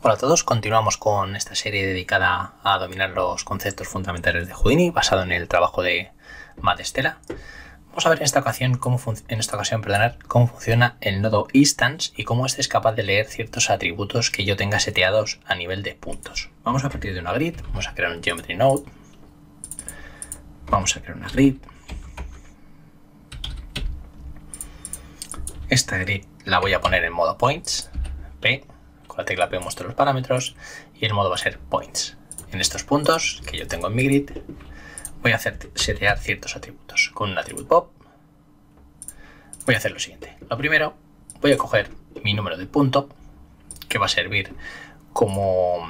Hola a todos, continuamos con esta serie dedicada a dominar los conceptos fundamentales de Houdini, basado en el trabajo de Matt Stella. Vamos a ver en esta ocasión cómo funciona el nodo Instance y cómo este es capaz de leer ciertos atributos que yo tenga seteados a nivel de puntos. Vamos a partir de una grid, vamos a crear un Geometry Node, vamos a crear una grid. Esta grid la voy a poner en modo Points, P. Con la tecla P muestro los parámetros y el modo va a ser Points. En estos puntos que yo tengo en mi grid voy a setear ciertos atributos. Con un attribute pop voy a hacer lo siguiente. Lo primero, voy a coger mi número de punto, que va a servir como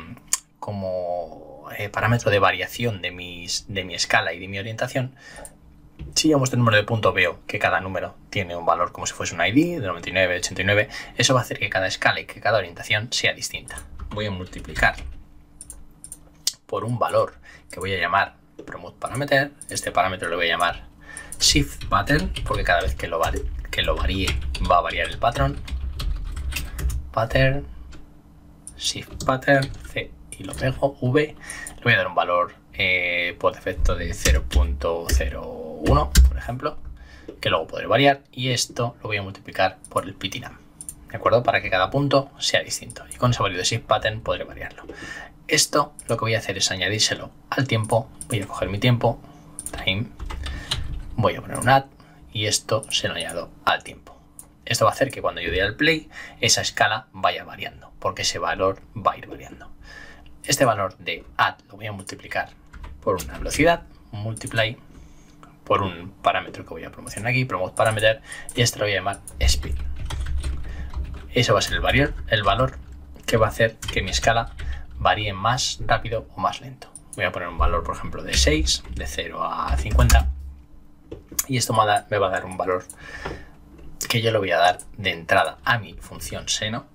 parámetro de variación de mi escala y de mi orientación. Si yo muestro el número de punto, veo que cada número tiene un valor como si fuese un ID de 99, 89. Eso va a hacer que cada escala y que cada orientación sea distinta. Voy a multiplicar por un valor que voy a llamar Promote Parameter. Este parámetro lo voy a llamar Shift Pattern, porque cada vez que lo varíe va a variar el patrón. Pattern, Shift Pattern, C y lo pego, V. Le voy a dar un valor por defecto de 0.01, por ejemplo, que luego podré variar, y esto lo voy a multiplicar por el ptnum, ¿de acuerdo? Para que cada punto sea distinto, y con ese valor de shift pattern podré variarlo. Esto lo que voy a hacer es añadírselo al tiempo. Voy a coger mi tiempo, time, voy a poner un add, y esto se lo añado al tiempo. Esto va a hacer que cuando yo dé al play, esa escala vaya variando, porque ese valor va a ir variando. Este valor de add lo voy a multiplicar por una velocidad, multiply por un parámetro que voy a promocionar aquí, promote parameter, y este lo voy a llamar speed. Eso va a ser el valor que va a hacer que mi escala varíe más rápido o más lento. Voy a poner un valor, por ejemplo, de 6, de 0 a 50, y esto me va a dar un valor que yo le voy a dar de entrada a mi función seno,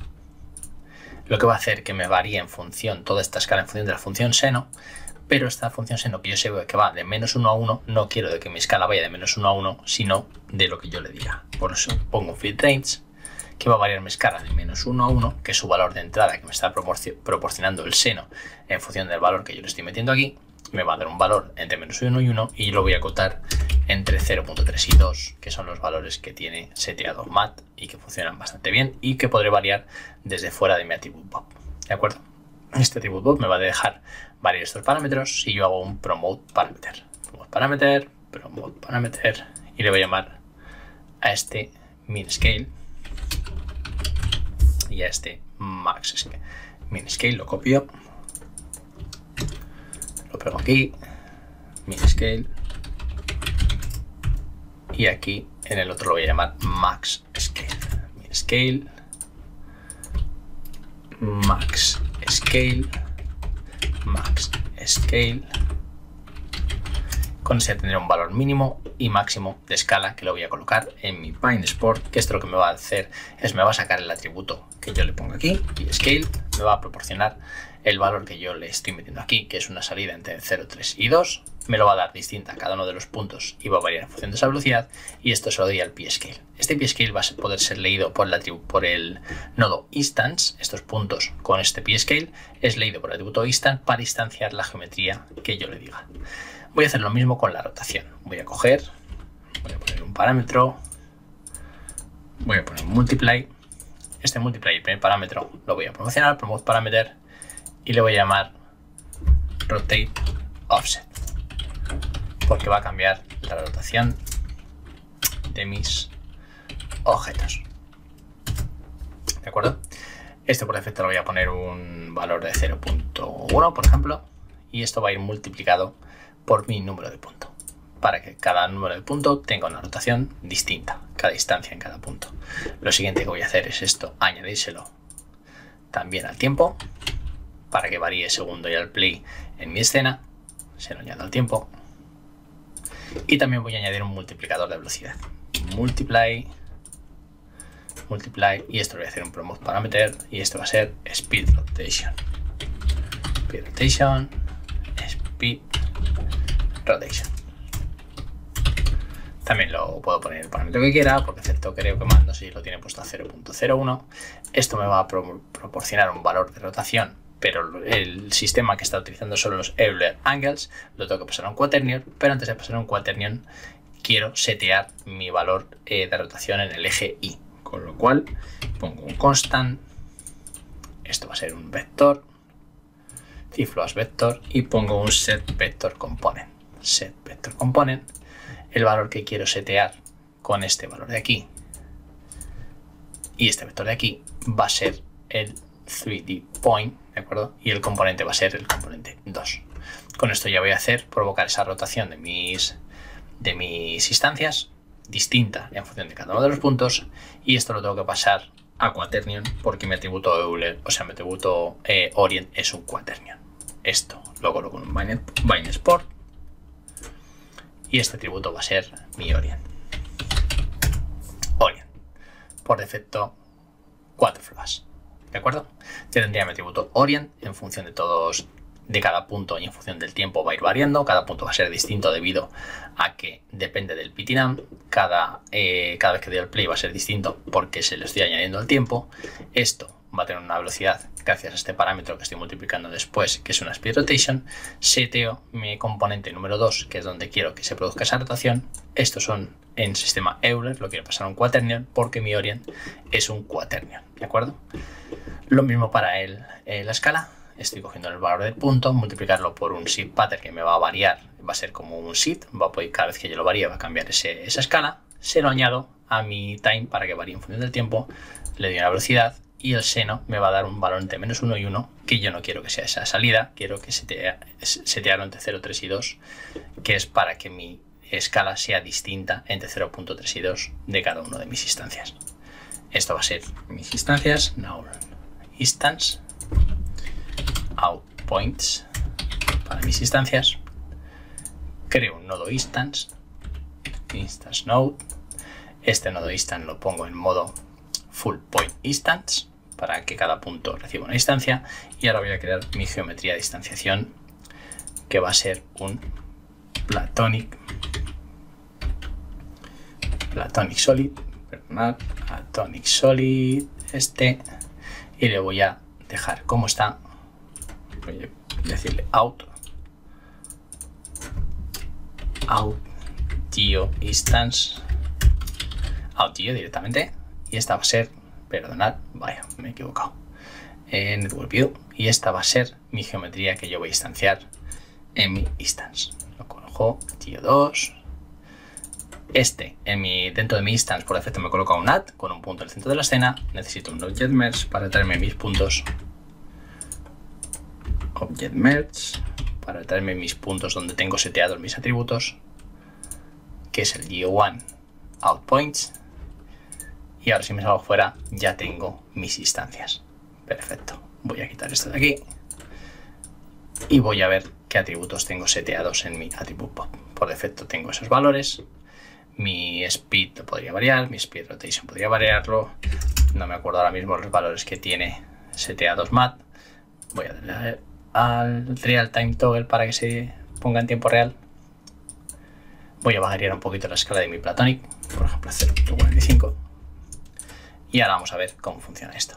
lo que va a hacer que me varíe en función, toda esta escala en función de la función seno, pero esta función seno que yo sé que va de menos 1 a 1, no quiero de que mi escala vaya de menos 1 a 1, sino de lo que yo le diga. Por eso pongo un field range, que va a variar mi escala de menos 1 a 1, que es su valor de entrada que me está proporcionando el seno en función del valor que yo le estoy metiendo aquí. Me va a dar un valor entre menos 1 y 1, y yo lo voy a acotar entre 0.3 y 2, que son los valores que tiene seteado Matt y que funcionan bastante bien y que podré variar desde fuera de mi attribute pop, ¿de acuerdo? Este attribute pop me va a dejar variar estos parámetros si yo hago un promote parameter. Promote parameter, y le voy a llamar a este min scale y a este max scale. Min scale lo copio, lo pego aquí, min scale, y aquí en el otro lo voy a llamar max scale. Min scale, max scale, max scale. Con ese tendré un valor mínimo y máximo de escala que lo voy a colocar en mi PineSport, que esto lo que me va a hacer es me va a sacar el atributo que yo le pongo aquí, y scale me va a proporcionar el valor que yo le estoy metiendo aquí, que es una salida entre 0, 3 y 2. Me lo va a dar distinta a cada uno de los puntos y va a variar en función de esa velocidad, y esto se lo doy al pscale. Este pscale va a poder ser leído por el nodo Instance. Estos puntos con este pscale es leído por el atributo Instance para instanciar la geometría que yo le diga. Voy a hacer lo mismo con la rotación. Voy a poner un parámetro, voy a poner un multiply. Este multiply, el primer parámetro, lo voy a promocionar, promote parameter, y le voy a llamar rotate offset, porque va a cambiar la rotación de mis objetos, ¿de acuerdo? Esto por defecto lo voy a poner un valor de 0.1, por ejemplo, y esto va a ir multiplicado por mi número de punto, para que cada número de punto tenga una rotación distinta, cada instancia en cada punto. Lo siguiente que voy a hacer es esto, añadírselo también al tiempo, para que varíe según doy al play en mi escena. Se lo añado al tiempo, y también voy a añadir un multiplicador de velocidad, multiply, y esto lo voy a hacer un promote parameter, y esto va a ser speed rotation, speed rotation, También lo puedo poner el parámetro que quiera, porque excepto creo que mando si lo tiene puesto a 0.01. Esto me va a proporcionar un valor de rotación, pero el sistema que está utilizando solo los Euler Angles lo tengo que pasar a un quaternion, pero antes de pasar a un quaternion quiero setear mi valor de rotación en el eje Y, con lo cual pongo un constant, esto va a ser un vector, cifro as vector y pongo un set vector component. Set vector component, el valor que quiero setear con este valor de aquí y este vector de aquí va a ser el 3D point, ¿de acuerdo? Y el componente va a ser el componente 2. Con esto ya voy a hacer provocar esa rotación de mis instancias distinta en función de cada uno de los puntos, y esto lo tengo que pasar a quaternion porque mi atributo Euler, o sea, mi atributo orient es un quaternion. Esto lo coloco en un bind export y este atributo va a ser mi orient. Orient, por defecto 4 flash, ¿de acuerdo? Ya tendría mi atributo orient en función de cada punto y en función del tiempo va a ir variando. Cada punto va a ser distinto debido a que depende del pitinam. Cada vez que doy al play va a ser distinto porque se le estoy añadiendo el tiempo. Esto va a tener una velocidad gracias a este parámetro que estoy multiplicando después, que es una speed rotation. Seteo mi componente número 2, que es donde quiero que se produzca esa rotación. Estos son en sistema Euler, lo quiero pasar a un quaternion porque mi orient es un quaternion, ¿de acuerdo? Lo mismo para la escala. Estoy cogiendo el valor del punto, multiplicarlo por un seed pattern que me va a variar, va a ser como un seed, cada vez que yo lo varíe va a cambiar esa escala. Se lo añado a mi time para que varíe en función del tiempo, le doy una velocidad y el seno me va a dar un valor entre -1 y 1, que yo no quiero que sea esa salida, quiero que setearlo entre 0, 3 y 2, que es para que mi escala sea distinta entre 0.3 y 2 de cada una de mis instancias. Esto va a ser mis instancias, null instance, out points para mis instancias, creo un nodo instance node, este nodo instance lo pongo en modo full point instance para que cada punto reciba una instancia, y ahora voy a crear mi geometría de distanciación que va a ser un platonic solid, y le voy a dejar como está. Voy a decirle out geo instance, out geo directamente, y esta va a ser, perdonad, vaya, me he equivocado, network view, y esta va a ser mi geometría que yo voy a instanciar en mi instance. Lo coloco geo 2. Dentro de mi instance por defecto me coloca un add con un punto en el centro de la escena. Necesito un object merge para traerme mis puntos. Object merge para traerme mis puntos donde tengo seteados mis atributos, que es el geo1 out points, y ahora si me salgo fuera ya tengo mis instancias. Perfecto, voy a quitar esto de aquí y voy a ver qué atributos tengo seteados en mi attribute pop. Por defecto tengo esos valores. Mi speed lo podría variar, mi speed rotation podría variarlo, no me acuerdo ahora mismo los valores que tiene seteados mat. Voy a darle al real time toggle para que se ponga en tiempo real. Voy a variar un poquito la escala de mi platonic, por ejemplo 0.45, y ahora vamos a ver cómo funciona esto.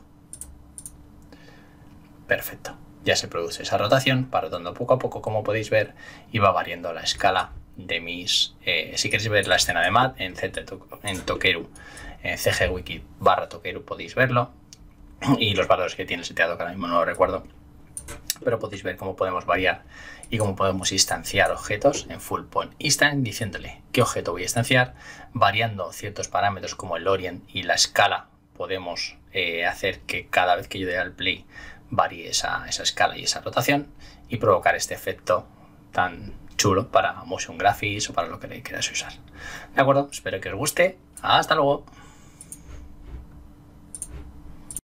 Perfecto, ya se produce esa rotación, va rotando poco a poco como podéis ver, y va variando la escala de mis, si queréis ver la escena de mat en Tokeru, cgwiki /Tokeru podéis verlo, y los valores que tiene seteado, que ahora mismo no lo recuerdo, pero podéis ver cómo podemos variar y cómo podemos instanciar objetos en full point instance, diciéndole qué objeto voy a instanciar, variando ciertos parámetros como el orient y la escala. Podemos hacer que cada vez que yo dé al play varíe esa escala y esa rotación, y provocar este efecto tan chulo para motion graphics o para lo que queráis usar. De acuerdo, espero que os guste. Hasta luego.